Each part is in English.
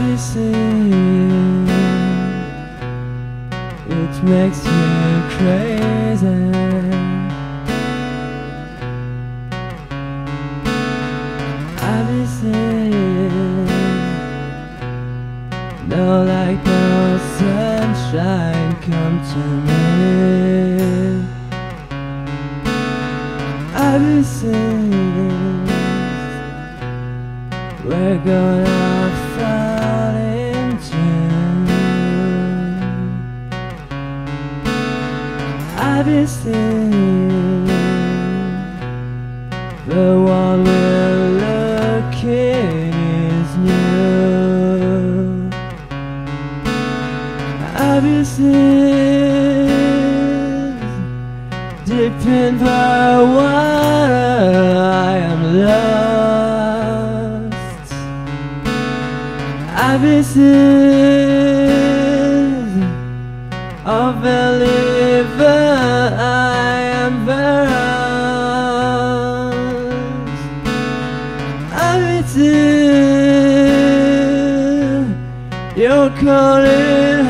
Obviously, it makes you crazy. Obviously, no light, no sunshine come to me. Obviously, we're gonna fall into. Obviously, the one we're looking is new. Obviously, deep in the water I am lost. Abysses of believer I am lost. Abysses you're calling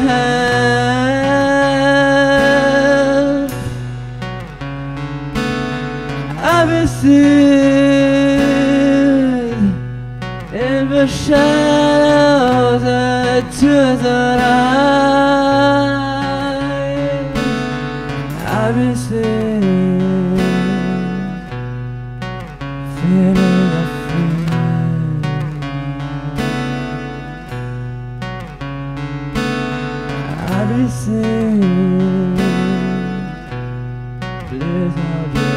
help. Abysses in the shadows to the light. Abysses feeling the fear. Abysses please hold your